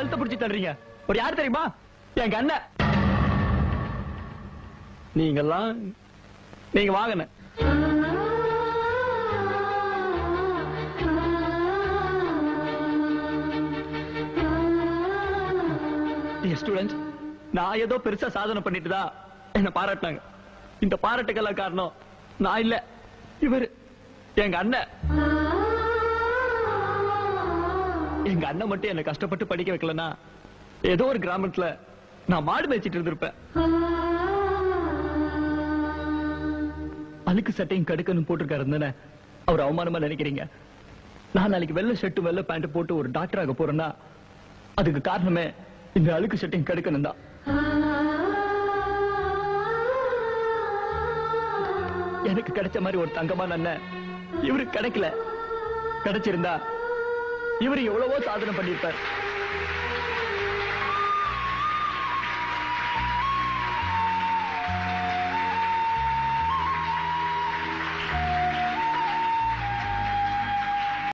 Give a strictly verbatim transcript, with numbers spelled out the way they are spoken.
கழுத்தை பிடிச்சி தள்ளுறீங்க? ஒரு யார் தெரியுமா? எங்க அண்ணன். நீங்கெல்லாம் நீங்க வாங்கன ஸ்டூடெண்ட்ஸ், நான் ஏதோ பெருசா சாதனை பண்ணிட்டுதான் என்ன பாராட்டினாங்க. இந்த பாராட்டுக்கெல்லாம் காரணம் நான் இல்ல, இவர் எங்க அண்ணன். எங்க அண்ணன் மட்டும் என்ன கஷ்டப்பட்டு படிக்க வைக்கலன்னா ஏதோ ஒரு கிராமத்துல நான் மாடு மேய்ச்சிட்டு இருந்திருப்பேன். அழுக்கு சட்டையும் கடுக்கணும் போட்டிருக்காரு அவர் அவமானமா நினைக்கிறீங்க? நான் நாளைக்கு வெள்ளை ஷர்ட் வெள்ளை பேண்ட் போட்டு ஒரு டாக்டராக போறேன்னா அதுக்கு காரணமே இந்த அழுக்கு சட்டையும் கடுக்கணும் தான். எனக்கு கிடைச்ச மாதிரி ஒரு தங்கமான அண்ணன் இவருக்கு கிடைக்கல. கிடைச்சிருந்தா இவரு எவ்வளவோ சாதனை பண்ணிருப்பார்.